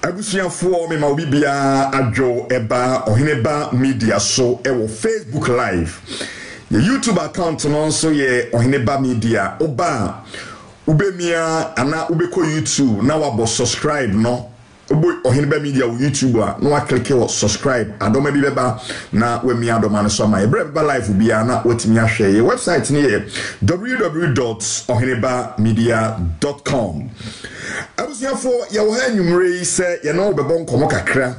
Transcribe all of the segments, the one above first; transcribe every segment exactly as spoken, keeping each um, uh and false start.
abusuafo me ma obi bia adwo eba Oheneba Media so e wo Facebook live ye YouTube account no so ye Oheneba Media oba ubemia ana ubeko YouTube na wabo subscribe no obo Oheneba Media wo YouTube a no wa click wo subscribe adoma bi beba na we mi adoma no so ma e beba live bia na wotimi ahwe ye website ni ye w w w dot oheneba media dot com. Abusuafo ya wo ha nwumre se ye no bebo nkomo kakra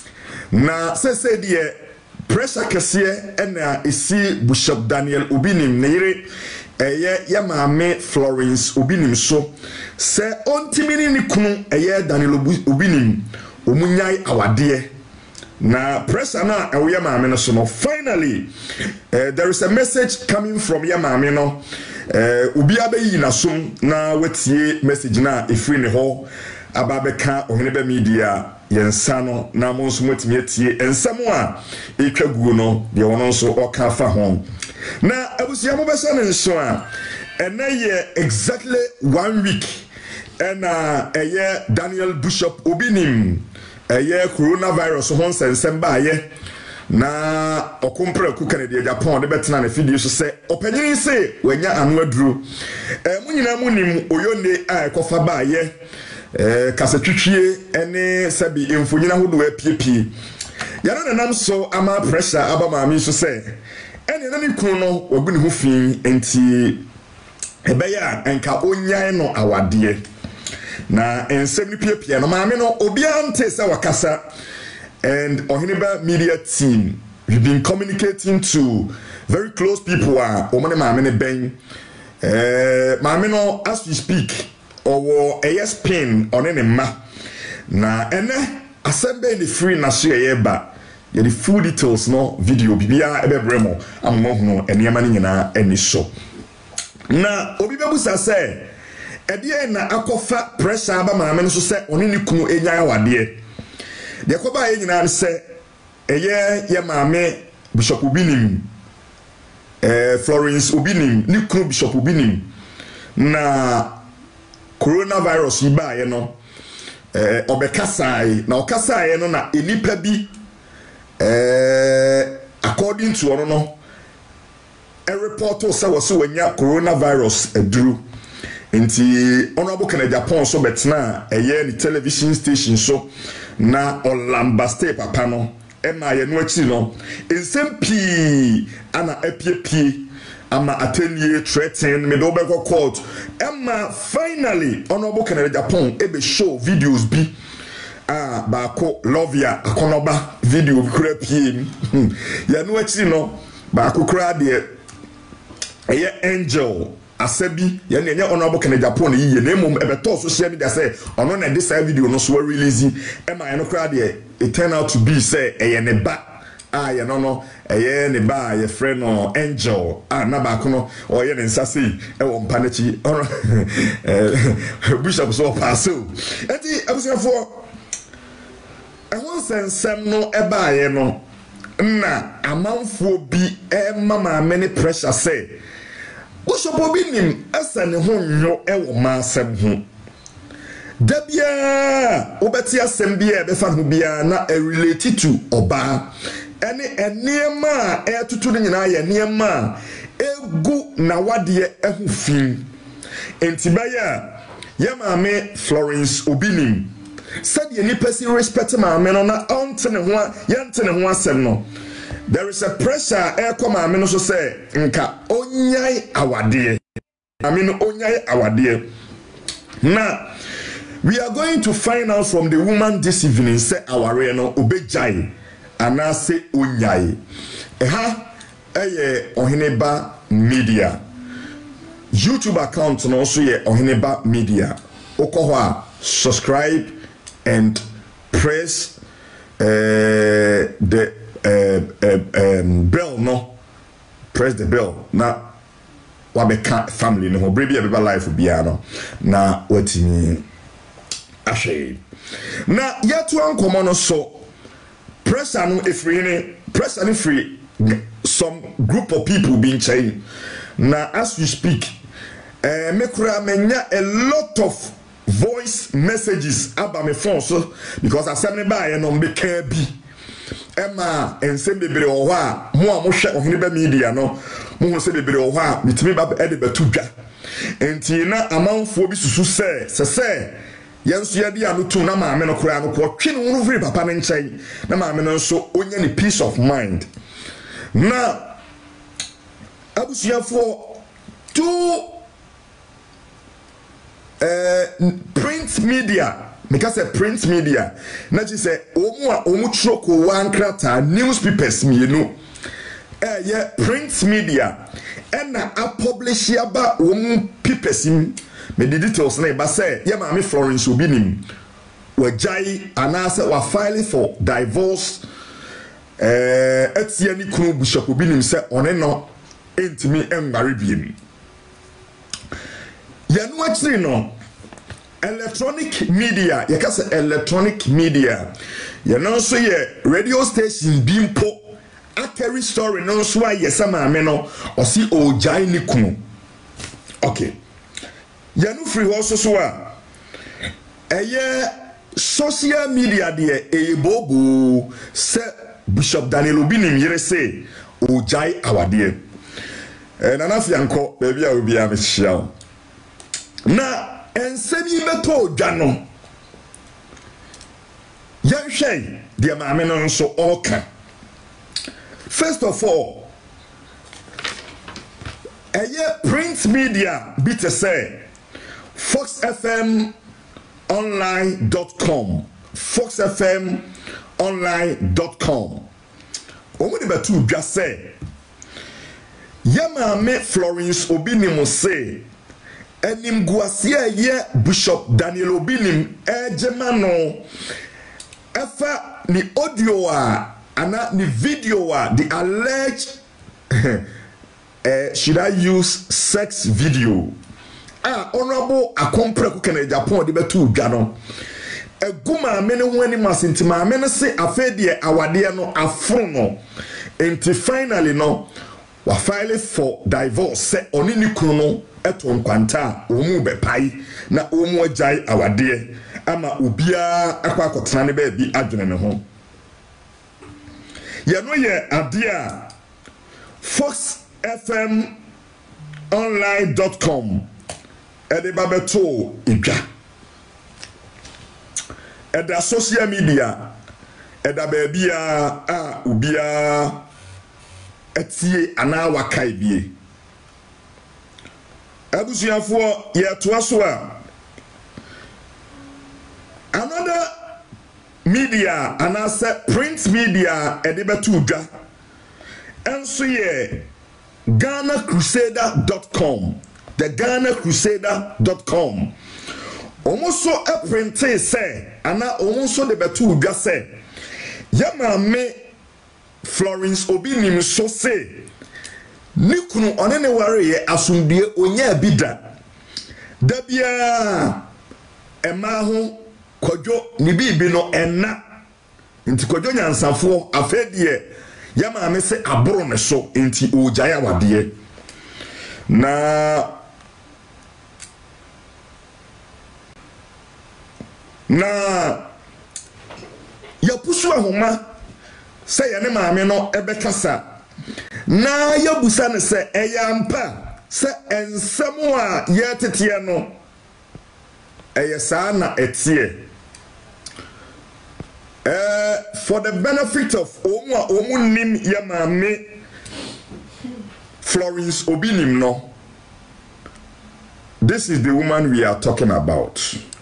na se se de pressure kese na esi Bishop Daniel Obinim neire eye ya maame Florence Obinim so se ontimini ni kunu eye Daniel Obinim omunyai awade na pressure na ewo ya maame no so no finally uh, there is a message coming from ya maame no uh, ubi abeyi na som na wetie message na efiri ne ho ababeka Oheneba Media yensa no na mo nso mwetimi atie ensam a etwaguo no de wono nso oka fa ho na abusia mo besa ne nso a enaye exactly one week ena eye Daniel Bishop Obinim eye coronavirus ho nsensem ba ye na okompre ku Canada Japan de betena na video so se opanyin se wanya anu aduru eh munyina munim oyone a ekofa ba ye eh kasetwitwie ene sabi emfonyina hodo apiepie yana nanam so ama pressure aba maami so se ene na ni kunu no ogu ne ho fin enti ebeya enka onyan no awade na ensem ni piepie no maami no obia nte se wakasa. And Oheneba Media team, we've been communicating to very close people are omane maame ben eh maame no as we speak or A S pin on any ma na ene assemble the free na so ye ba ye the full details no video bibia ebebremo ammo hu enema ni nyina eni so na obi bebusa se ede na akofa pressure aba maame no so se oni ni kunu enya awade de koba ye nyina se eye ye maame Bishop Obinim eh Florence Obinim ni kunu Bishop Obinim na coronavirus iba ye no eh obekasai na okasai no na enipa bi eh according to ono no a report say was wanya coronavirus eduru nti honorable Canada Japan so betna eye ni television station so na Olamba State papa no ema ye no achi no ensem pi ana apiepie ama atenie threaten me do be court ema finally honorable Canada Japan ebe show videos bi ah ba ko lovia akonoba video bi kura pie ya no achi no ba ko kura de eye angel asabi ya ne honorable Canada Japan yiye na emom ebeto social media say ono na this video no so release e ma no kra de it turn out to be say eye ne ba ah ya no no eye ne ba ye friend no angel ah na ba ko no o ye ne nsase e wo mpa na chi eh bishop so passo enti abusafo e won sensem no e ba ye no na amanfo bi e mama many pressure say Bishop Obinim asa ne ho nyo e wo ma asem ho dabia obeti asem bia be fa ho bia na e relate to oba ene enema e tutu ne nyina ye enema egu na wade e ho fin entibaya ye maame Florence Obinim said ye ni person respect maame no na ontene ho ye ntene ho asem no. There is a pressure e come maame no so say nka onyai awade maame no onyai awade na we are going to find out from the woman this evening say aware no obejai ana say onyai eha eye Oheneba Media YouTube account no so ye Oheneba Media okoho a subscribe and press uh, the Uh, uh, um, bell no press the bell na wabeka family no brebi e beba life bia no na watimi ahwe na yetu ankomo no so pressure no efri ne pressure no free some group of people being chain na as we speak eh uh, mekura menya a lot of voice messages aba me phone so because asem ne ba ye no mbeka bi ema ensem bebre o ho a mo a mo hwe ohene ba media no mo ho se bebre o ho a mitimi ba e de batu dwa enti na amanfo bi susu se se se yenso ye dia no tu na maame no kura no ko twe no free papa ne nkyai na maame no nso onya ni peace of mind na abusuafo to uh, print media because a print media na ji say omu a omu troko wan krata newspapers mienu eh yeah print media and na a publish aba omu papers im me the details na ba say ye ma me Florence Obinim wajai anase wa file for divorce eh etie ni kunu Bishop Obinim say one no entimi enware biem yanu achiri no electronic media you can say electronic media you know so ye radio station bimpo a carry story no so aye sama me no o si ojai ni kunu okay yanu free also so a eye social media de e bobo se Bishop Daniel Obinim yere say ojai awade e na na fianko baby a obi a me hia na ensemi meto dwano yanhwei de maame no nso oka first of all eye print media bi te say fox f m online dot com fox f m online dot com omo de betu dwa say ya maame Florence Obinim say enim guasia ye Bishop Daniel Obinim ejema no efa ni audio a ana ni video a the alleged uh, should I use sex video ah honorable akompreku kene Japan de betu dwa no eguma me ne ho ani masinti ma me ne se afedie awade no afro no enti finally no wa file for divorce se oni ni kunu no eto nkwanta omu be pai na omu ajai awade ama obia akwa akotena ne ba bi adwene ne ho ye no ye ade a fox f m online dot com ede ba beto idwa eda social media eda ba bia a obia etie ana wakai bie abusuafo ye toa so a another media anase print media edibetu dwa enso ye ghana crusader dot com the ghana crusader dot com omoso e printe say ana omoso de betu dwa say yama me Florence Obinim so say nikunu onene ware ye asundie onya bida da bia ema ho kwadwo ni bibi no enna nti kwadwo nyansafo afedie yama me se aboro ne so nti ojaya wade na na ya pusu ahoma say ya ne maame no ebekasa na yabusa ne se eyampa se ensemu a yetetie no eyesa na etie eh for the benefit of omu a omu nim ya maame Florence Obinim no, this is the woman we are talking about.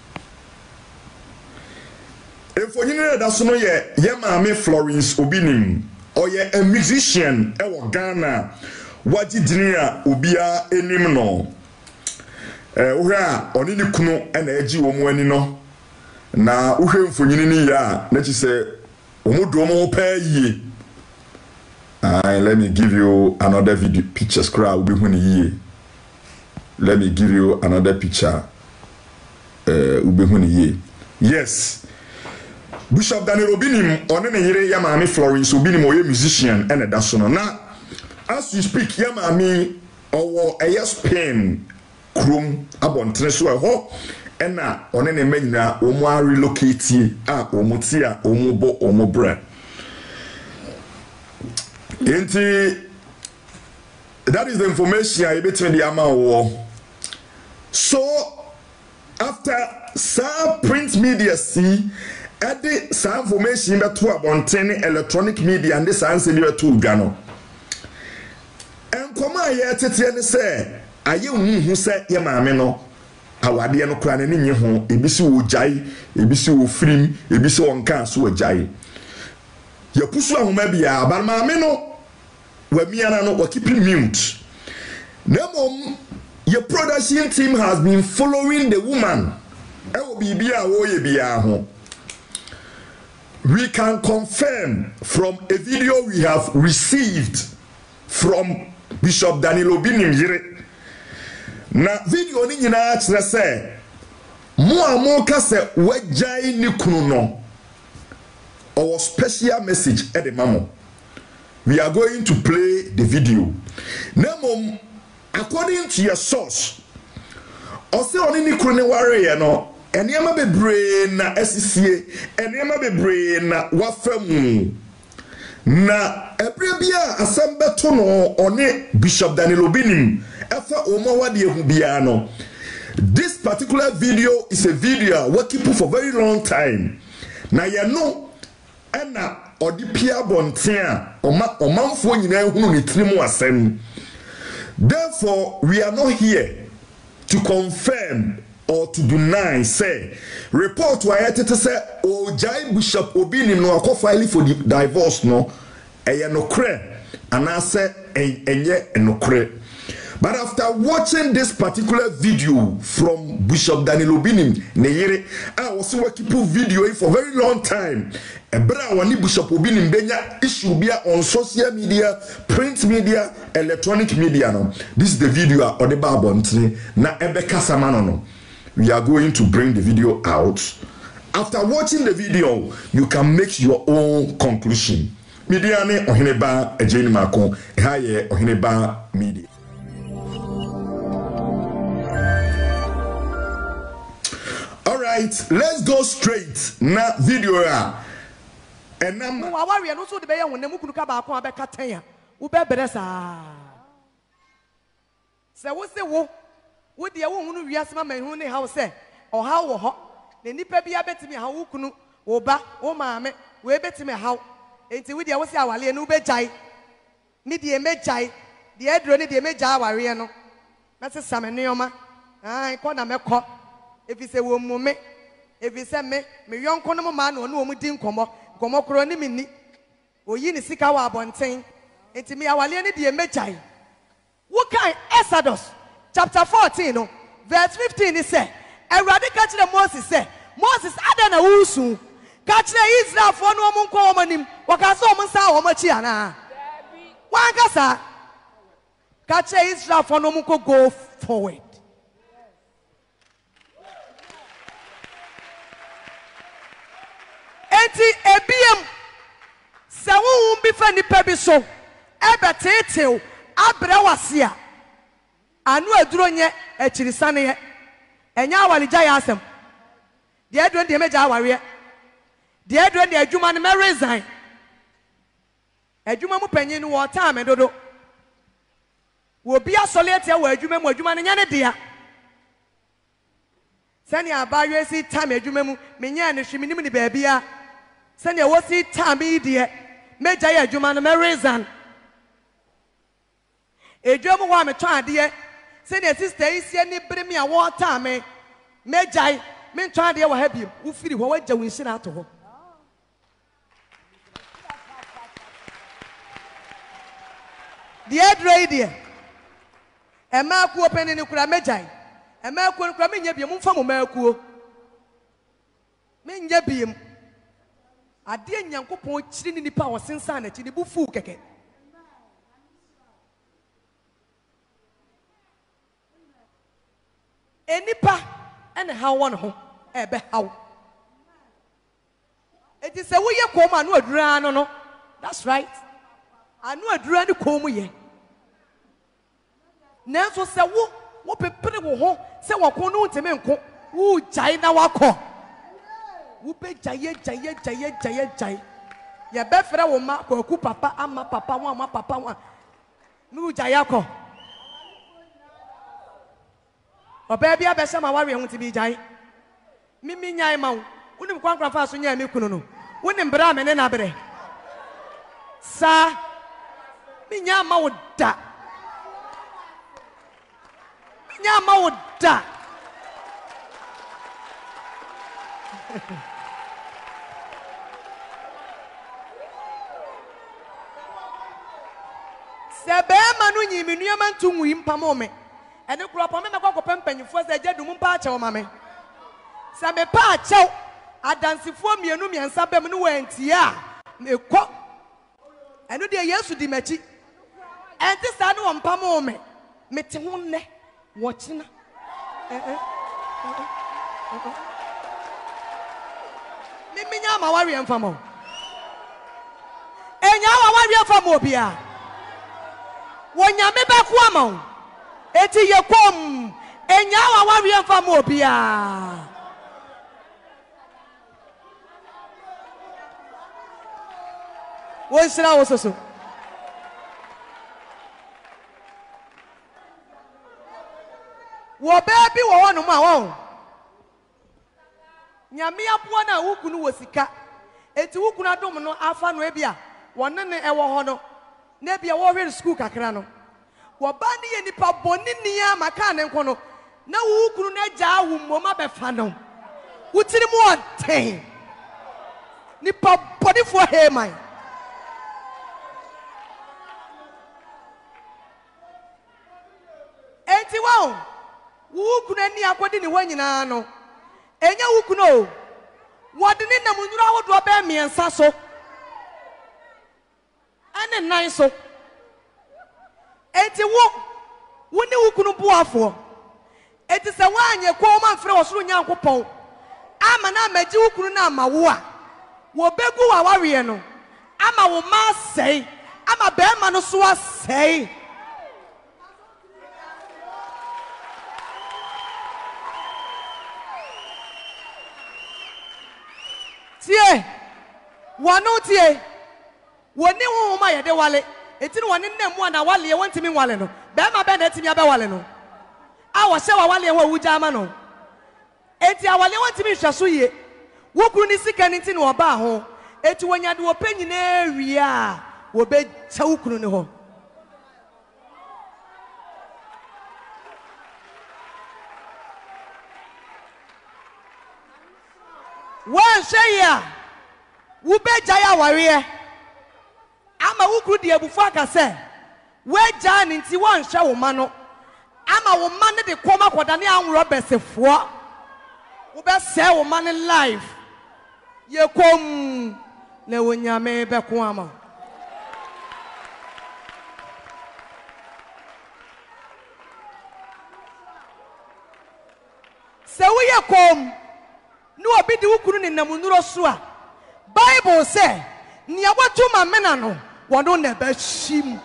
If you know that's no ye ye maame Florence Obinim or ye a musician e wo Ghana waji dinia obia enim no eh uhra oni ni kunu e na agi wo mu ani no na uhwe mfonyini ni ya na chi se omodo mo pa yi. Uh, let me give you another video pictures crowd be when ye. Let me give you another picture uh ube when ye. Yes. Bishop Daniel Obinim onene yire ya maame Florence Obinim oye musician ene da so no na as you speak ya maame owo eye Spain krum abontre so ho ena one ne manyina omo a relocate a omo ti a omo bo omo bra enti that is the information I between the amount. So after some print media see edit some information that to abonten electronic media and this answer you to Ghana. And come on here to ne say aye hu say ye maame no awade no kra ne nye ho ebisi wo jai ebisi wo frim ebisi won kan so jai ye pusu ahoma bia ba maame no wa miana no wa keep mute nemom your production team has been following the woman e wo bibia wo ye bia ho. We can confirm from a video we have received from Bishop Daniel Obinim Yere. Na video ni nyina kyerɛ sɛ mo a mo ka sɛ wagyae ni kunu no our special message at the mamo. We are going to play the video. Nemom according to your source ɔsɛ ɔne ni kunu ne ware no enema bebre na esisie enema bebre na wafam na ebре bia asem beto no one Bishop Daniel Obinim efa omo wade ehu bia no. This particular video is a video we keep for very long time na ye no ena odi pia bonten a oma omanfo nyina ehunu ne tirimu asem. Therefore we are not here to confirm or to deny say report why it say Ojai Bishop Obinim no akọ file for the divorce no eye no kre and I say enye no kre. But after watching this particular video from Bishop Daniel Obinim ne yere I was working video for very long time ebra wani Bishop Obinim benya issue bia on social media, print media, electronic media no. This is the video of the Babontre na ebe kasamano no. We are going to bring the video out. After watching the video, you can make your own conclusion. Media ne ohineba ejeni mako haye ohineba media. All right, let's go straight na video ya. Enam wa wari no so de be ye wonam kunu ka ba ko abeka tan ya. Wo be bere sa. Se wo se wo wo de wo hunu wiasema manhu ne ha wo se o ha wo ho ne nipa bia betimi ha wo kunu wo ba wo maame wo betimi ha enti wo de wo se awale ne wo be jai me de me jai de edro ne de me jai aware no na se same ne yoma ai ko na me ko efi se wo mu me efi se me me yonko no ma na ono wo mu di nkomo nkomo kro ne mi ni oyi ni sika wa abonten enti me awale ne de me jai wo kan Exodus chapter fourteen no verse fifteen is say Erade ka kire Moses say Moses ada na wusu ka kire Israel fo no mo nko wo manim waka so mo nsa wo machi ana wan ka sa ka kire Israel fo no mo nko go forward enti ebiem se wo bi fa ni pa bi so ebetetew abrewase anu aduro nye echirisane ye enya awalija ya asem de aduro de meja aware de aduro de adwuma ne resign adwuma mu panyin no wota me dodo wo bia solete wa adwuma mu adwuma ne nya ne dia sani abawe si time adwuma mu menya ne hwimi nim ne baabia sani wo si time de meja ya adwuma ne resign adwuma wa me ton ade say the sister is any bring me a water me mejai me try dey wa happy wo firi ho wa jawu nsi na to ho the adray there e ma ku open ni kura mejai e ma ku kura me nya biem mfa mo ma ku me nya biem ade nyankopon kiri ni nipa wo sensan na kiri bu fu keke enipa ene ha won ho ebe haw eti se wo ye kom anu adura no no that's right anu adura ni kom ye nanso se wo wo pepere wo ho se wo kon no nteme nko Woo China wako. Wube jaye jaye jaye jaye jaye. Ya befra wo ma ko ku papa ama papa wa ama papa wa. Nu jaye ko. Oba bia be se ma ware hu ti bi jaye. Mimi nyai ma wo. Unim kwankran fa so nya mi kunu no. Unim bra me ne na bre. Sa mi nya ma wo da. Mi nya ma wo da. Sebe manu nyimi nuama ntungu impamo me ene kura pa me me kwakọ pempanyifo se je dum mpa ache o ma me se me pa ache adansifo mienu miensa bem no wantie a me kọ eno de Yesu di machi enti sa ne wompamo me mete ho ne wo china eh eh Minya ma wari enfamo. Enya wa wari enfamo bia. Wonya me ba ku ama. Eti ye kom. Enya wa wari enfamo bia. Wo sira wo soso. Wo baby wo hono ma wo. Nyame apoa na wukunu wosika eti wukunu adom no afa no ebia wonne ne ewo ho no na ebia wo hwe school kakra no wo ba ne ye nipa boni nia maka ne nko no na wukunu na gya wo mmoma be fa no wutiri mu onten nipa body for he man eti wo wukunu ani akodi ni wanyina no Enya wukuno wode ne namunuru ahodo ba miensa so ane nan so enti wo wo ne wukunu buafo enti se wanye ko ma mfre osoro nyankopon ama na amaji wukunu na amawo a wo begu wa wawe no ama wo ma sei ama be ma no so asei tie wanu tie woni wo ma ye de wale eti no woni nnem na wale won timi wale no be ma be na timi abe wale no a wo se wa wale wo wuja ama no eti awale won timi hwaso ye wo kuru ni sika ni ti no oba ho eti wonya de wo panyi na awie a wo be cha wo kuru ni ho One say ya, we be jaya warrior. Ama wukuru di ebufu akase. We jan inti one share womano. Ama womane de koma kodane anwro besefo. We be se womane life. Ye kom na wonyame be ko ama. Se we ye kom no obi di wukunu ni namunuro so a Bible say ni awatu ma mena no wono na ba him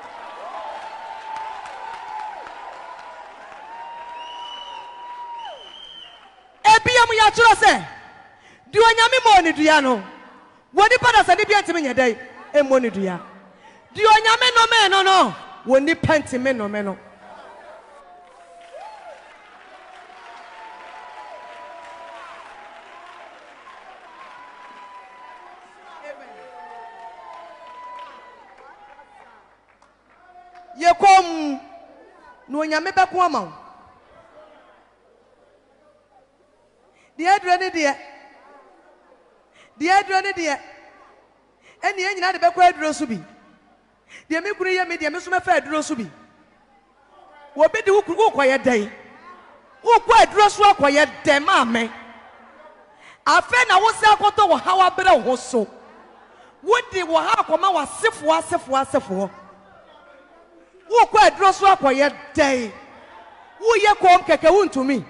ebiam ya turo say di onyame mo ni dua no woni pada sa ni bi antime nyedai e mo ni dua di onyame no me no no woni pantime no me no Yekom no nyame beko ama de adure ne de de adure ne de eni enyina de beko aduro so bi de me kuru ye me de me so me fa aduro so bi wo be de wo kuru ko ye dan wo ko aduro so akoye den ma me afa na wo se akoto wo hawa bere wo so wo de wo ha akoma wa sefo asefo asefo wo kwa aduro so akoye den wo ye kom keke wo ntumi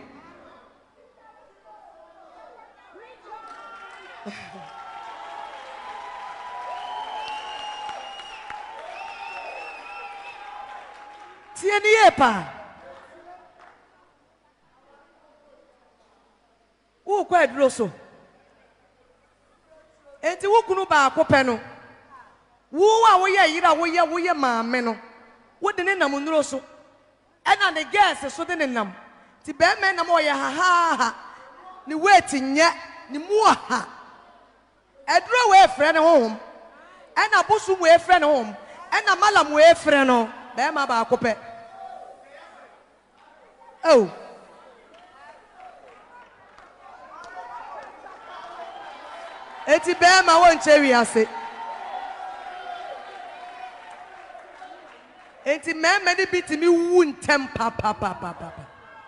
tie ni epa wo kwa aduro so enti wo kunu ba akopɛ no wo a wo ye yira wo ye wo ye maame no wo de ne nam nuro so ɛna ne gas so de ne nam ti be me nam o ye ha ha ha ni wait nya ni mu ha aduro we frɛ ne honhom ɛna bosu we frɛ ne honhom ɛna malam we frɛ no be ma ba akopɛ oh eti be ma won chewi ase enti me me ni bitimi wu ntem pa pa pa pa pa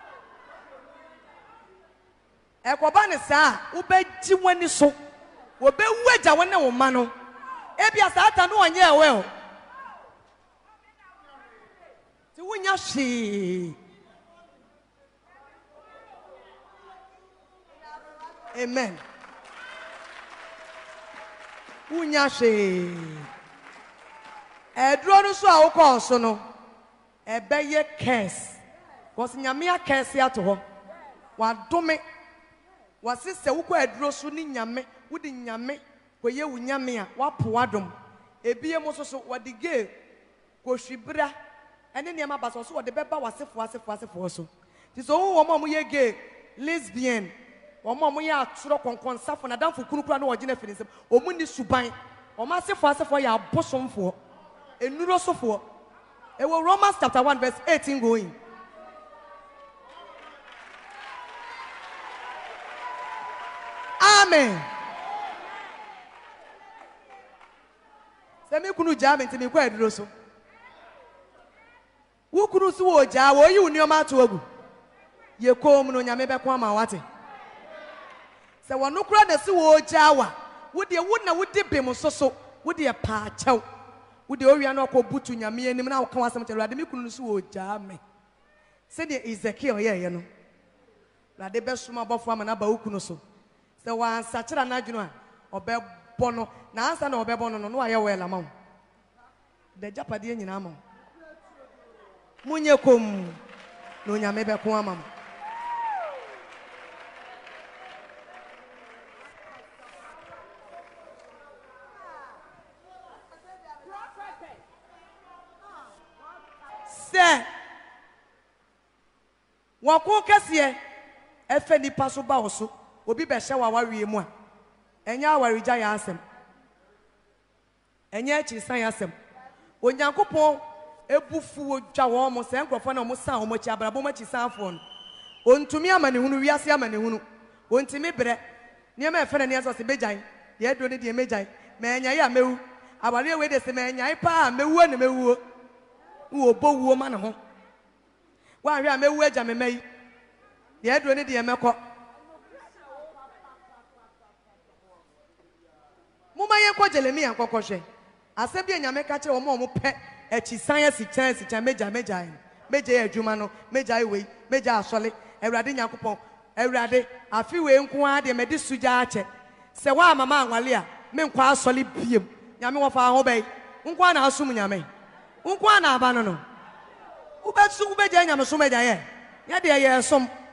e ko ba ne sa wo be ji wani so wo be wu agya woni wo ma no e bia sa ata no onye ewe o ti wunya hwe amen wunya hwe eduro no so a wo ko so no e be ye curse was nyame a curse ato ho wa dome wase se wo ko eduro so ni nyame wo di nyame ko ye wu nyame a wa po adom ebie mo so so wo di ge ko hwibra ene ne ma ba so so wo de beba wasefo asefo asefo so ti so wo mo mo ye ge lesbian wo mo mo ye atoro konkon safo na danfo kunu kura na wo gina finisem o mu ni suban o ma asefo asefo ya abosomfo enuro sofo e wo Romans chapter one verse eighteen going amen se mi kunu ja me ti mi kwa eduro so wo kunu so wo ja wo yi uni o ma to agu ye kom no nyame be ko ama wate se wono kura na si wo ja wa wo de wo na wo de bem so so wo de pa chew wo de owia na ko butu nyame anim na wo ka wasem kyerade mi kunu so wo ja me se de Ezekiel ye ye no rade be suma bofo ama na ba wo kunu so se wa ansa kyera na adwunu a obe bono na ansa na obe bono no no aye wela ma de japade nyina ma munye kom no nyame be ko ama se wako kese efe nipa so ba oso obi be hye wa wawie mu a enya awarija ya asem enya echi san ya asem onyankopon ebufu odwa wo mo se nkrofo na mo san wo mo chi abrabo mo chi san fo no ontumi amane hunu wiase amane hunu ontimi bre ne ma efe na ne so se bejan ye do ne de mejan ma enya ya mewu abare we de se ma enya pa mewu na mewu wo bowu ma ne ho wa hwe a mewu agya memai ye do ne de mekọ muma ye ko Jeremia kokohwe asem bi nyame ka kire wo mo mo pe echi san si chan si chan meja meja meja ye adwuma no meja we meja asole ewrade nyakopon ewrade afi we nko ade me de suja ache se wa mama anwale a me nko asole biem nyame wo fa ho bai nko na asum nyame nko na aba no no ube su ube je nyame so meja ye ye de ye som